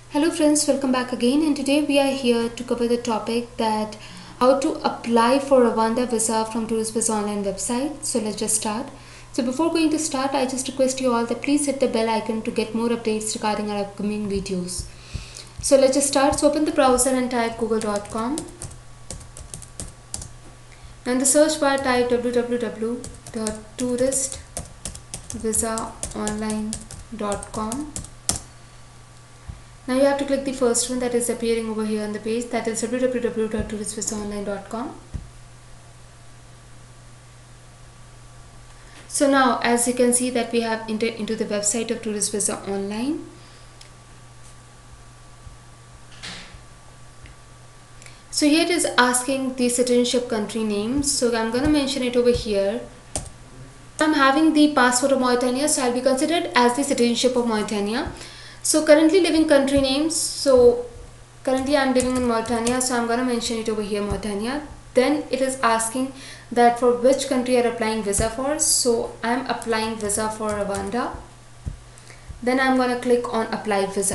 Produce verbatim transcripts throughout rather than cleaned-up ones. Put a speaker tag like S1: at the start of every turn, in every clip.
S1: Hello friends, welcome back again, and today we are here to cover the topic that how to apply for Rwanda visa from Tourist Visa online website. So let's just start. So before going to start, I just request you all that please hit the bell icon to get more updates regarding our upcoming videos. So let's just start. So open the browser and type google dot com. Now in the search bar type w w w dot tourist visa online dot com. Now you have to click the first one that is appearing over here on the page, that is w w w dot tourist visa online dot com. So now as you can see that we have entered into the website of Tourist Visa Online. So here it is asking the citizenship country name, so I'm going to mention it over here. I'm having the passport of Mauritania, so I'll be considered as the citizenship of Mauritania. So currently living country names, so currently I'm living in Mauritania, so I'm going to mention it over here, Mauritania. Then it is asking that for which country you're applying visa for, so I'm applying visa for Rwanda. Then I'm going to click on apply visa.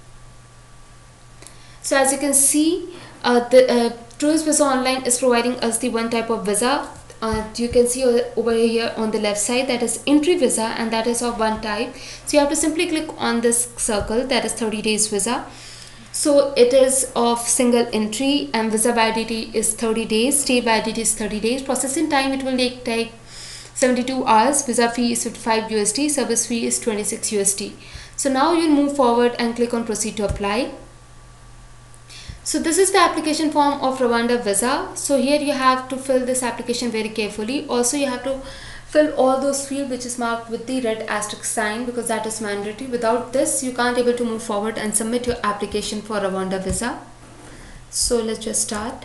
S1: So as you can see, uh, the uh, Tourist Visa Online is providing us the one type of visa. Uh, you can see over here on the left side, that is entry visa, and that is of one type. So you have to simply click on this circle, that is thirty days visa. So it is of single entry and visa validity is thirty days, stay validity is thirty days, processing time it will take, take seventy-two hours, visa fee is fifty-five U S D, service fee is twenty-six U S D. So now you'll move forward and click on proceed to apply. So this is the application form of Rwanda visa. So here you have to fill this application very carefully. Also you have to fill all those fields which is marked with the red asterisk sign, because that is mandatory. Without this you can't able to move forward and submit your application for Rwanda visa. So let's just start.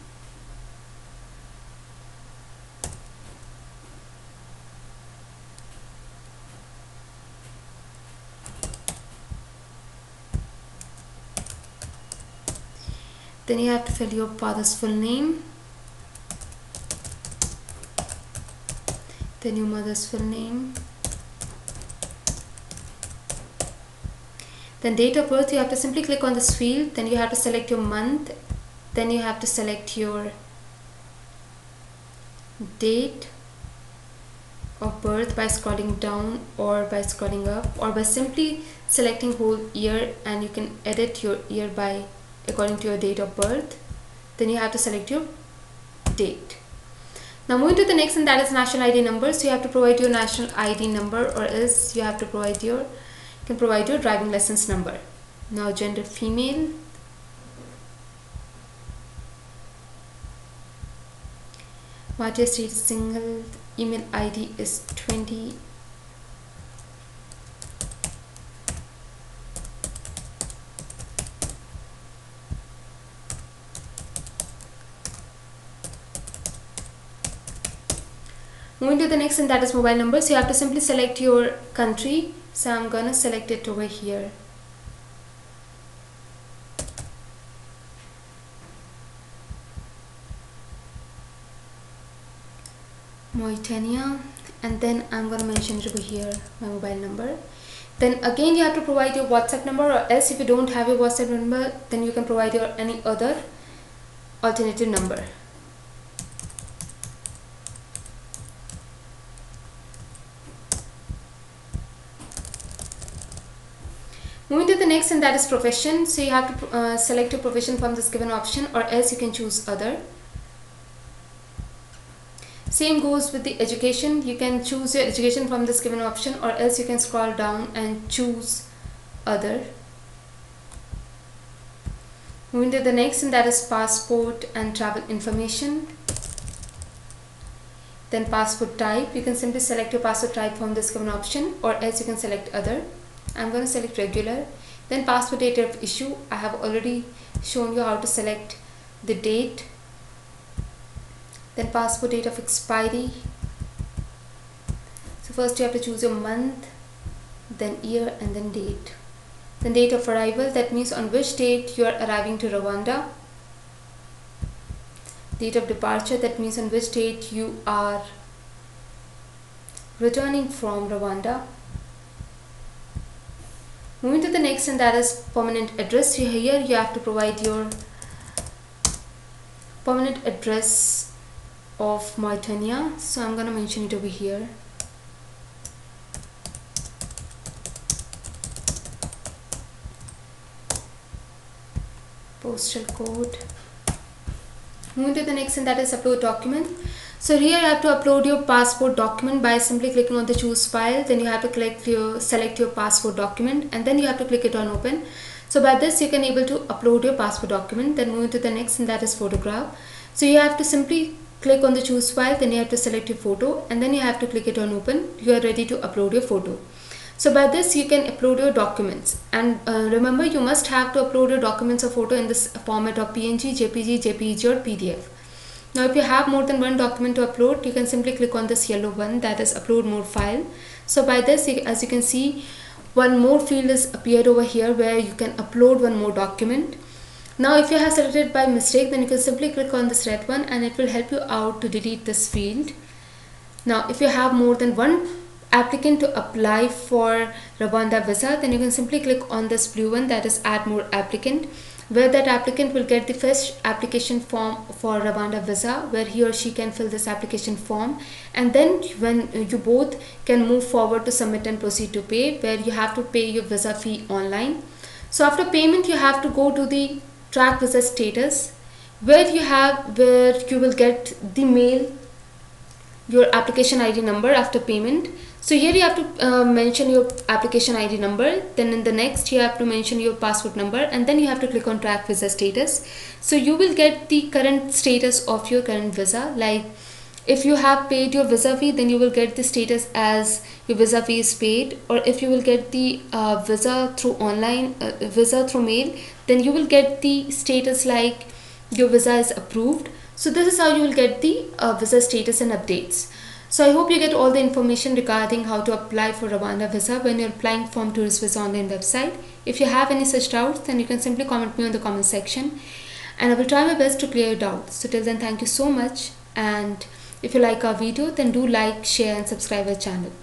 S1: Then you have to fill your father's full name, then your mother's full name, then date of birth. You have to simply click on this field, then you have to select your month, then you have to select your date of birth by scrolling down or by scrolling up, or by simply selecting whole year, and you can edit your year by according to your date of birth. Then you have to select your date. Now moving to the next, and that is national I D number. So you have to provide your national I D number, or else you have to provide your you can provide your driving license number. Now gender female, marital status single, email I D is twenty. Moving to the next, and that is mobile number. So you have to simply select your country. So I'm gonna select it over here. Mauritania, and then I'm gonna mention it over here, my mobile number. Then again you have to provide your WhatsApp number, or else if you don't have your WhatsApp number, then you can provide your any other alternative number. Moving to the next, and that is profession. So you have to uh, select your profession from this given option, or else you can choose other. Same goes with the education. You can choose your education from this given option, or else you can scroll down and choose other. Moving to the next, and that is passport and travel information. Then passport type. You can simply select your passport type from this given option, or else you can select other. I'm going to select regular. Then passport date of issue. I have already shown you how to select the date. Then passport date of expiry. So first you have to choose your month, then year, and then date. Then date of arrival, that means on which date you are arriving to Rwanda. Date of departure, that means on which date you are returning from Rwanda. Moving to the next, and that is permanent address. So here you have to provide your permanent address of Mauritania. So I'm gonna mention it over here. Postal code. Moving to the next, and that is upload document. So here you have to upload your passport document by simply clicking on the choose file. Then you have to click your select your passport document, and then you have to click it on open. So by this you can able to upload your passport document. Then moving to the next, and that is photograph. So you have to simply click on the choose file, then you have to select your photo, and then you have to click it on open. You are ready to upload your photo. So by this you can upload your documents, and uh, remember, you must have to upload your documents or photo in this format of P N G, J P G, J P G or P D F. Now if you have more than one document to upload, you can simply click on this yellow one, that is upload more file. So by this, as you can see, one more field is appeared over here where you can upload one more document. Now if you have selected by mistake, then you can simply click on this red one and it will help you out to delete this field. Now if you have more than one applicant to apply for Rwanda visa, then you can simply click on this blue one, that is add more applicant, where that applicant will get the first application form for Rwanda visa, where he or she can fill this application form, and then when you both can move forward to submit and proceed to pay, where you have to pay your visa fee online. So after payment, you have to go to the track visa status, where you have where you will get the mail your application I D number after payment. So here you have to uh, mention your application I D number, then in the next you have to mention your passport number, and then you have to click on track visa status. So you will get the current status of your current visa. Like if you have paid your visa fee, then you will get the status as your visa fee is paid, or if you will get the uh, visa through online uh, visa through mail, then you will get the status like your visa is approved. So this is how you will get the uh, visa status and updates. So I hope you get all the information regarding how to apply for Rwanda visa when you're applying from Tourist Visa Online website. If you have any such doubts, then you can simply comment me on the comment section, and I will try my best to clear your doubts. So till then, thank you so much, and if you like our video, then do like, share and subscribe our channel.